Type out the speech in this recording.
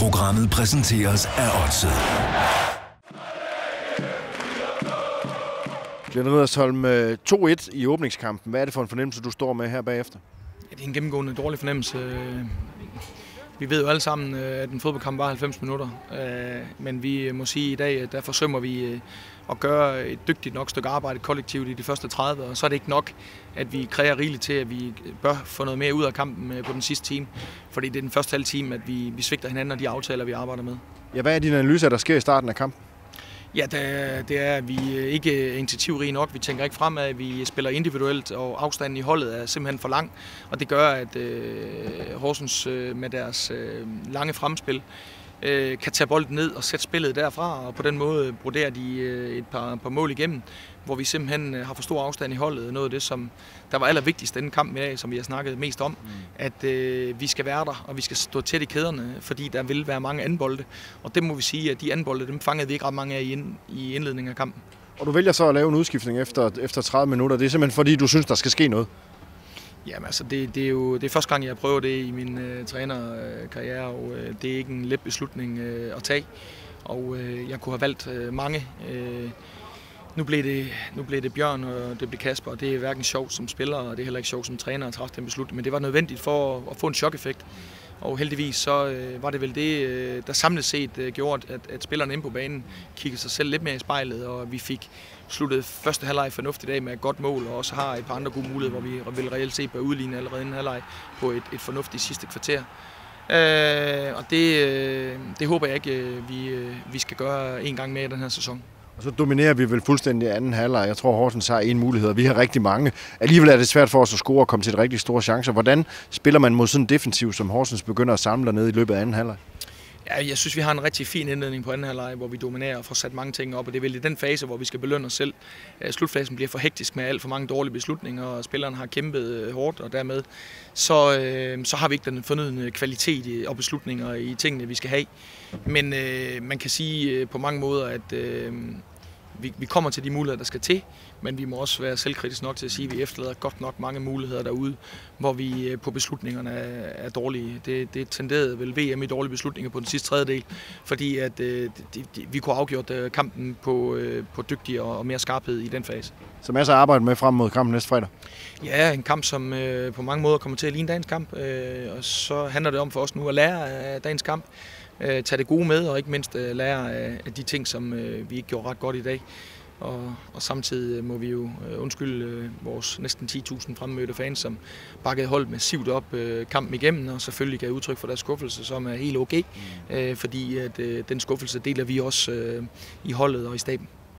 Programmet præsenteres af Odset. Glenn Riddersholm, 2-1 i åbningskampen. Hvad er det for en fornemmelse, du står med her bagefter? Ja, det er en gennemgående dårlig fornemmelse. Vi ved jo alle sammen, at en fodboldkamp var 90 minutter. Men vi må sige i dag, at der forsømmer vi at gøre et dygtigt nok stykke arbejde kollektivt i de første 30. Og så er det ikke nok, at vi kræver rigeligt til, at vi bør få noget mere ud af kampen på den sidste time. Fordi det er den første halve time, at vi svigter hinanden og de aftaler, vi arbejder med. Ja, hvad er din analyse, der sker i starten af kampen? Ja, det er, at vi ikke er initiativrige nok. Vi tænker ikke fremad. Vi spiller individuelt, og afstanden i holdet er simpelthen for lang. Og det gør, at Horsens med deres lange fremspil kan tage bolden ned og sætte spillet derfra. Og på den måde broderer de et par mål igennem, hvor vi simpelthen har for stor afstand i holdet. Noget af det, som der var allervigtigst denne kamp i dag, som vi har snakket mest om, at vi skal være der, og vi skal stå tæt i kæderne, fordi der vil være mange anbolde. Og det må vi sige, at de anbolde, dem fangede vi ikke ret mange af i indledningen af kampen. Og du vælger så at lave en udskiftning efter 30 minutter. Det er simpelthen fordi, du synes, der skal ske noget? Jamen altså, det er første gang, jeg prøver det i min trænerkarriere, og det er ikke en let beslutning at tage. Og jeg kunne have valgt mange. Nu blev det Bjørn, og det blev Kasper, og det er hverken sjovt som spiller, og det er heller ikke sjovt som træner at træffe den beslutning, men det var nødvendigt for at få en chok-effekt. Og heldigvis så var det vel det, der samlet set gjorde, at spillerne inde på banen kiggede sig selv lidt mere i spejlet, og vi fik sluttet første halvleg fornuftigt af med et godt mål, og også har et par andre gode muligheder, hvor vi vil reelt set bør udligne allerede inden halvleg på et fornuftigt sidste kvarter. Og det håber jeg ikke, vi skal gøre en gang mere i den her sæson. Og så dominerer vi vel fuldstændig anden halvleg. Jeg tror, Horsens har en mulighed, og vi har rigtig mange. Alligevel er det svært for os at score og komme til et rigtig store chancer. Hvordan spiller man mod sådan en defensiv, som Horsens begynder at samle dernede i løbet af anden halvleg? Ja, jeg synes, vi har en rigtig fin indledning på anden halvleg, hvor vi dominerer og får sat mange ting op, og det er vel i den fase, hvor vi skal belønne os selv. Slutfasen bliver for hektisk med alt for mange dårlige beslutninger, og spillerne har kæmpet hårdt, og dermed så har vi ikke den fornødne kvalitet og beslutninger i tingene, vi skal have. Men man kan sige på mange måder, at vi kommer til de muligheder, der skal til, men vi må også være selvkritiske nok til at sige, at vi efterlader godt nok mange muligheder derude, hvor vi på beslutningerne er dårlige. Det tenderede vel VM i dårlige beslutninger på den sidste tredjedel, fordi at vi kunne have afgjort kampen på dygtigere og mere skarphed i den fase. Så masser af arbejde med frem mod kampen næste fredag? Ja, en kamp, som på mange måder kommer til at ligne dagens kamp, og så handler det om for os nu at lære af dagens kamp. Tage det gode med, og ikke mindst lære af de ting, som vi ikke gjorde ret godt i dag. Og samtidig må vi jo undskylde vores næsten 10.000 fremmødte fans, som bakkede holdet massivt op kampen igennem, og selvfølgelig gav udtryk for deres skuffelse, som er helt okay, fordi at den skuffelse deler vi også i holdet og i staben.